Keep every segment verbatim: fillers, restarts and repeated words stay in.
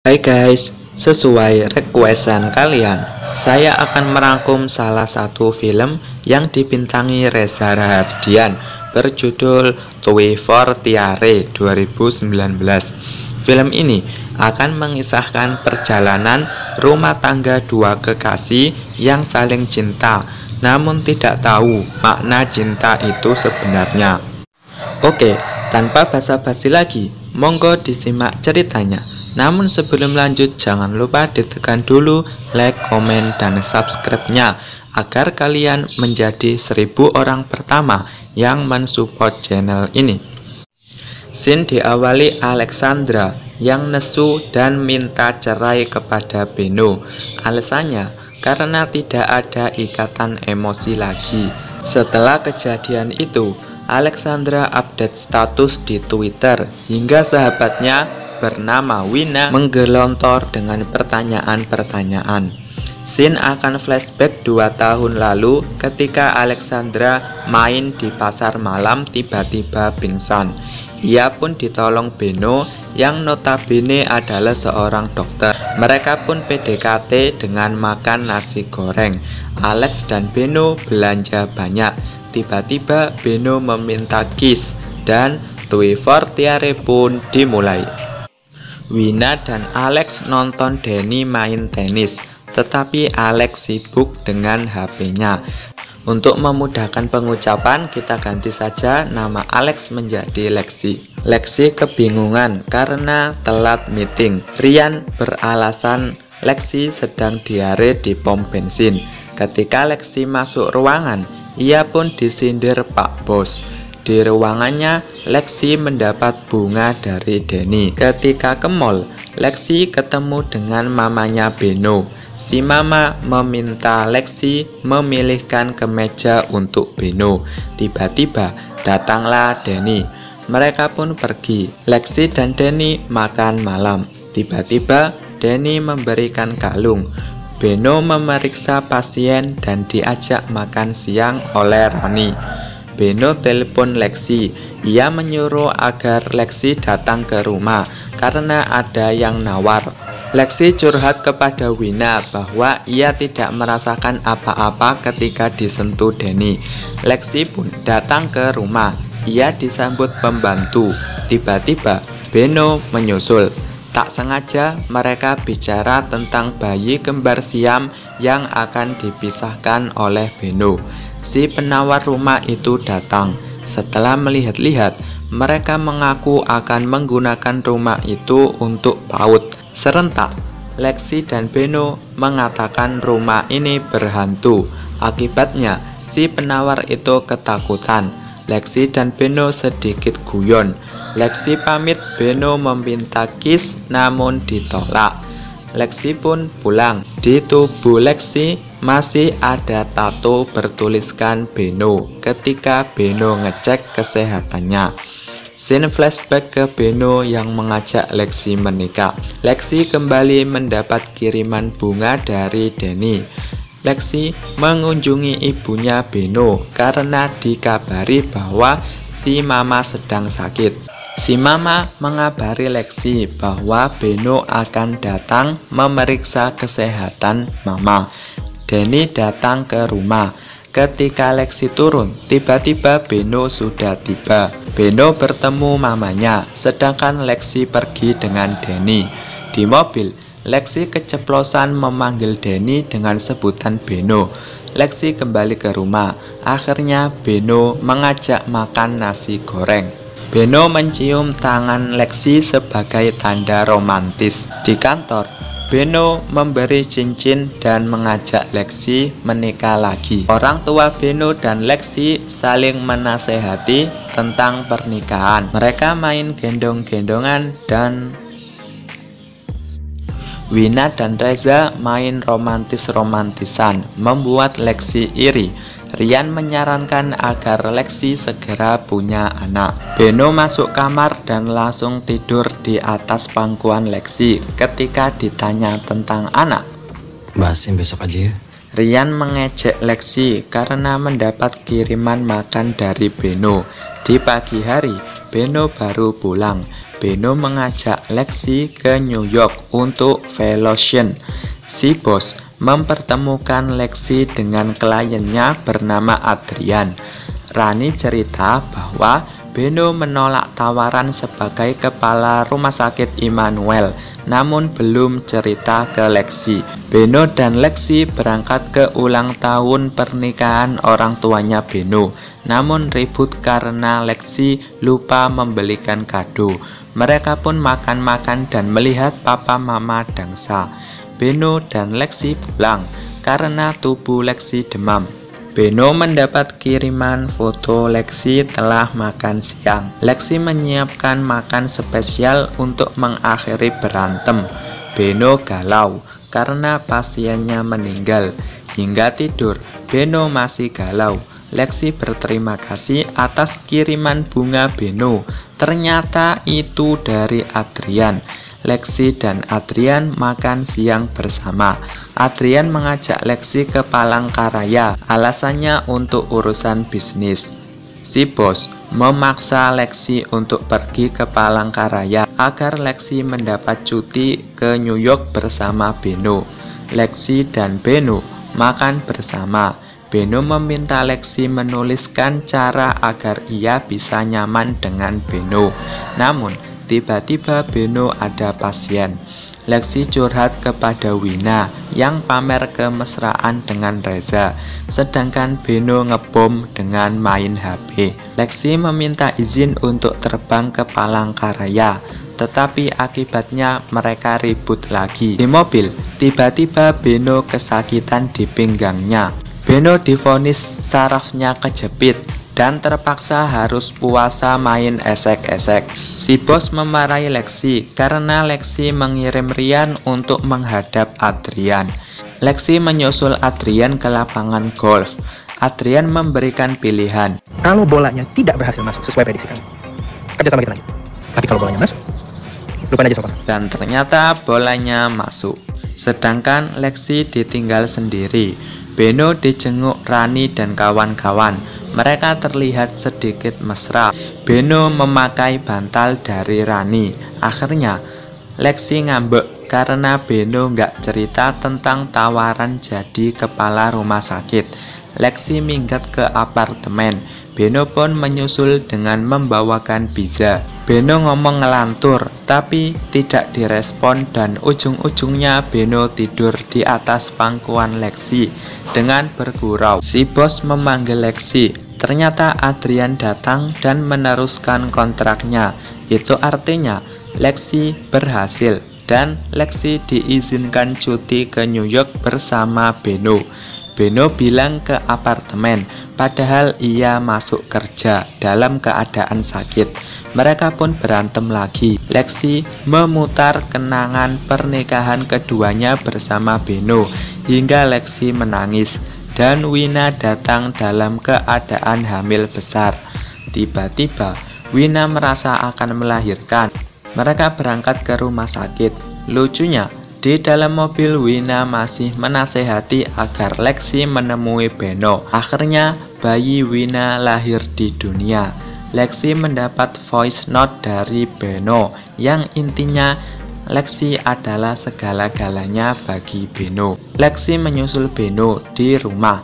Hai guys, sesuai requestan kalian, saya akan merangkum salah satu film yang dibintangi Reza Rahardian berjudul Tue Fortiare dua ribu sembilan belas. Film ini akan mengisahkan perjalanan rumah tangga dua kekasih yang saling cinta, namun tidak tahu makna cinta itu sebenarnya. Oke, tanpa basa-basi lagi, monggo disimak ceritanya. Namun sebelum lanjut, jangan lupa ditekan dulu like, komen, dan subscribe-nya agar kalian menjadi seribu orang pertama yang mensupport channel ini. Scene diawali Alexandra yang nesu dan minta cerai kepada Beno. Alasannya karena tidak ada ikatan emosi lagi. Setelah kejadian itu, Alexandra update status di Twitter hingga sahabatnya bernama Wina menggelontor dengan pertanyaan-pertanyaan. Scene akan flashback dua tahun lalu ketika Alexandra main di pasar malam tiba-tiba pingsan. Ia pun ditolong Beno yang notabene adalah seorang dokter. Mereka pun P D K T dengan makan nasi goreng. Alex dan Beno belanja banyak. Tiba-tiba Beno meminta kiss dan Tue Fortiare pun dimulai. Wina dan Alex nonton Denny main tenis, tetapi Alex sibuk dengan H P-nya. Untuk memudahkan pengucapan, kita ganti saja nama Alex menjadi Lexi. Lexi kebingungan karena telat meeting. Rian beralasan Lexi sedang diare di pom bensin. Ketika Lexi masuk ruangan, ia pun disindir Pak Bos. Di ruangannya, Lexi mendapat bunga dari Denny. Ketika ke mall, Lexi ketemu dengan mamanya Beno. Si mama meminta Lexi memilihkan kemeja untuk Beno. Tiba-tiba datanglah Denny. Mereka pun pergi. Lexi dan Denny makan malam. Tiba-tiba Denny memberikan kalung. Beno memeriksa pasien dan diajak makan siang oleh Rani. Beno telepon Lexi. Ia menyuruh agar Lexi datang ke rumah karena ada yang nawar. Lexi curhat kepada Wina bahwa ia tidak merasakan apa-apa ketika disentuh Denny. Lexi pun datang ke rumah. Ia disambut pembantu. Tiba-tiba Beno menyusul. Tak sengaja mereka bicara tentang bayi kembar siam yang akan dipisahkan oleh Beno. Si penawar rumah itu datang. Setelah melihat-lihat, mereka mengaku akan menggunakan rumah itu untuk PAUD. Serentak, Lexi dan Beno mengatakan rumah ini berhantu. Akibatnya, si penawar itu ketakutan. Lexi dan Beno sedikit guyon. Lexi pamit, Beno meminta kiss namun ditolak. Lexi pun pulang. Di tubuh Lexi masih ada tato bertuliskan Beno ketika Beno ngecek kesehatannya. Scene flashback ke Beno yang mengajak Lexi menikah. Lexi kembali mendapat kiriman bunga dari Denny. Lexi mengunjungi ibunya Beno karena dikabari bahwa si mama sedang sakit. Si mama mengabari Lexi bahwa Beno akan datang memeriksa kesehatan mama. Denny datang ke rumah. Ketika Lexi turun, tiba-tiba Beno sudah tiba. Beno bertemu mamanya, sedangkan Lexi pergi dengan Denny. Di mobil, Lexi keceplosan memanggil Denny dengan sebutan Beno. Lexi kembali ke rumah. Akhirnya Beno mengajak makan nasi goreng. Beno mencium tangan Lexi sebagai tanda romantis. Di kantor, Beno memberi cincin dan mengajak Lexi menikah lagi. Orang tua Beno dan Lexi saling menasehati tentang pernikahan. Mereka main gendong-gendongan dan Wina dan Reza main romantis-romantisan, membuat Lexi iri. Rian menyarankan agar Lexi segera punya anak. Beno masuk kamar dan langsung tidur di atas pangkuan Lexi ketika ditanya tentang anak. Bahasin besok aja ya. Rian mengejek Lexi karena mendapat kiriman makan dari Beno. Di pagi hari, Beno baru pulang. Beno mengajak Lexi ke New York untuk vacation. Si bos mempertemukan Lexi dengan kliennya bernama Adrian. Rani cerita bahwa Beno menolak tawaran sebagai kepala rumah sakit Immanuel, namun belum cerita ke Lexi. Beno dan Lexi berangkat ke ulang tahun pernikahan orang tuanya Beno, namun ribut karena Lexi lupa membelikan kado. Mereka pun makan-makan dan melihat papa mama dangsa. Beno dan Lexi pulang karena tubuh Lexi demam. Beno mendapat kiriman foto Lexi telah makan siang. Lexi menyiapkan makan spesial untuk mengakhiri berantem. Beno galau karena pasiennya meninggal. Hingga tidur, Beno masih galau. Lexi berterima kasih atas kiriman bunga Beno. Ternyata itu dari Adrian. Lexi dan Adrian makan siang bersama. Adrian mengajak Lexi ke Palangkaraya, alasannya untuk urusan bisnis. Si bos memaksa Lexi untuk pergi ke Palangkaraya agar Lexi mendapat cuti ke New York bersama Beno. Lexi dan Beno makan bersama. Beno meminta Lexi menuliskan cara agar ia bisa nyaman dengan Beno. Namun tiba-tiba Beno ada pasien. Lexi curhat kepada Wina yang pamer kemesraan dengan Reza, sedangkan Beno ngebom dengan main H P. Lexi meminta izin untuk terbang ke Palangkaraya, tetapi akibatnya mereka ribut lagi. Di mobil, tiba-tiba Beno kesakitan di pinggangnya. Beno divonis sarafnya kejepit dan terpaksa harus puasa main esek-esek. Si bos memarahi Lexi karena Lexi mengirim Rian untuk menghadap Adrian. Lexi menyusul Adrian ke lapangan golf. Adrian memberikan pilihan. Kalau bolanya tidak berhasil masuk sesuai prediksi kami, kerja sama kita lagi. Tapi kalau bolanya masuk, lupain aja sopan. Dan ternyata bolanya masuk. Sedangkan Lexi ditinggal sendiri. Beno dijenguk Rani dan kawan-kawan. Mereka terlihat sedikit mesra. Beno memakai bantal dari Rani. Akhirnya Lexi ngambek karena Beno nggak cerita tentang tawaran jadi kepala rumah sakit. Lexi minggat ke apartemen. Beno pun menyusul dengan membawakan pizza. Beno ngomong ngelantur, tapi tidak direspon dan ujung-ujungnya Beno tidur di atas pangkuan Lexi dengan bergurau. Si bos memanggil Lexi. Ternyata Adrian datang dan meneruskan kontraknya. Itu artinya Lexi berhasil dan Lexi diizinkan cuti ke New York bersama Beno. Beno bilang ke apartemen, padahal ia masuk kerja dalam keadaan sakit. Mereka pun berantem lagi. Lexi memutar kenangan pernikahan keduanya bersama Beno hingga Lexi menangis. Dan Wina datang dalam keadaan hamil besar. Tiba-tiba Wina merasa akan melahirkan. Mereka berangkat ke rumah sakit. Lucunya, di dalam mobil Wina masih menasehati agar Lexi menemui Beno. Akhirnya bayi Wina lahir di dunia. Lexi mendapat voice note dari Beno yang intinya Lexi adalah segala-galanya bagi Beno. Lexi menyusul Beno di rumah.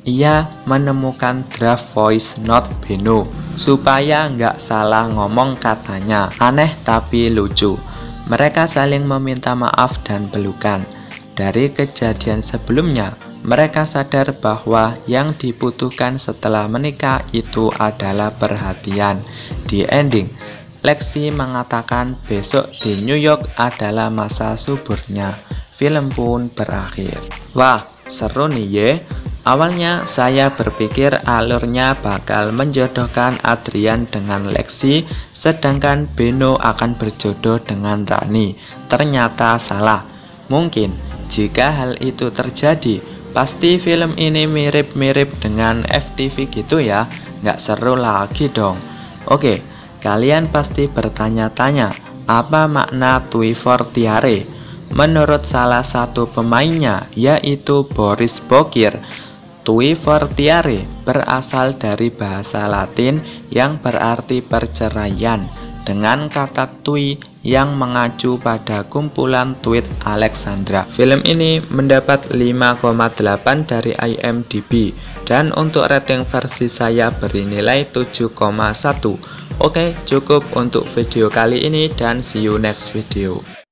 Ia menemukan draft voice note Beno supaya nggak salah ngomong katanya. Aneh tapi lucu. Mereka saling meminta maaf dan pelukan. Dari kejadian sebelumnya, mereka sadar bahwa yang dibutuhkan setelah menikah itu adalah perhatian. Di ending, Lexi mengatakan besok di New York adalah masa suburnya. Film pun berakhir. Wah, seru nih ye. Awalnya saya berpikir alurnya bakal menjodohkan Adrian dengan Lexi, sedangkan Beno akan berjodoh dengan Rani. Ternyata salah. Mungkin jika hal itu terjadi, pasti film ini mirip-mirip dengan F T V gitu ya. Nggak seru lagi dong. Oke. Kalian pasti bertanya-tanya, apa makna Twi Fortiare? Menurut salah satu pemainnya, yaitu Boris Bokir, Twi Fortiare berasal dari bahasa Latin yang berarti perceraian. dengan kata twee yang mengacu pada kumpulan tweet Alexandra. Film ini mendapat lima koma delapan dari I M D B dan untuk rating versi saya beri nilai tujuh koma satu. Oke, cukup untuk video kali ini dan see you next video.